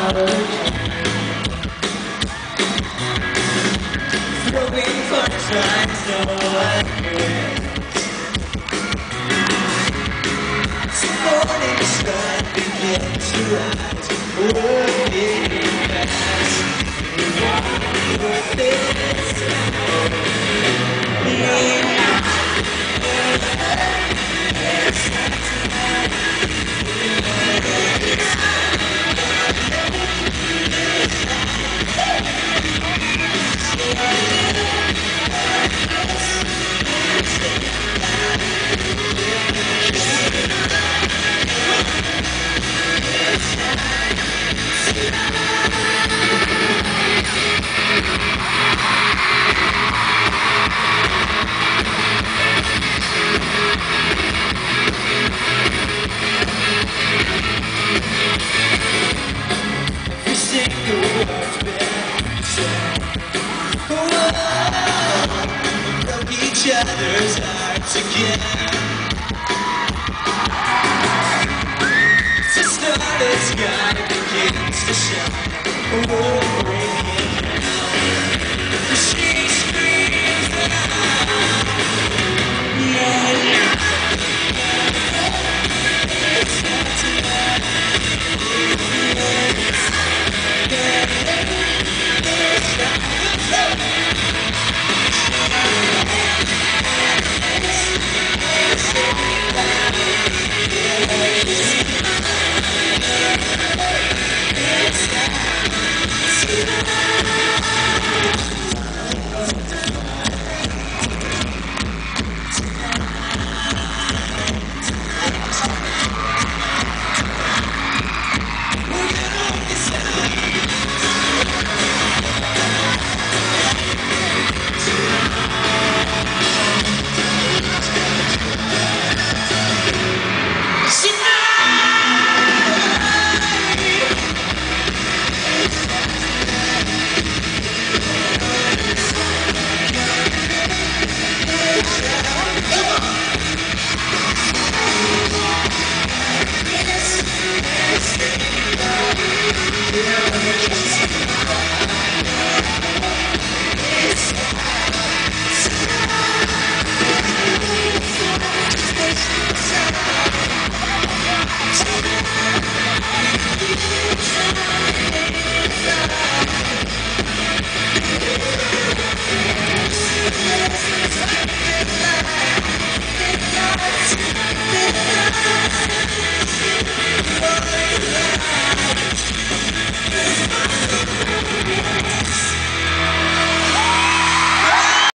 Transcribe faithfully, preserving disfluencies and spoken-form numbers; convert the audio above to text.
Throwing punchlines, no one wins. The morning sun begins to rise, working fast. With this time, each other's hearts again. The starlit sky begins to shine. Oh, radiant now. She screams out. Yeah, yeah.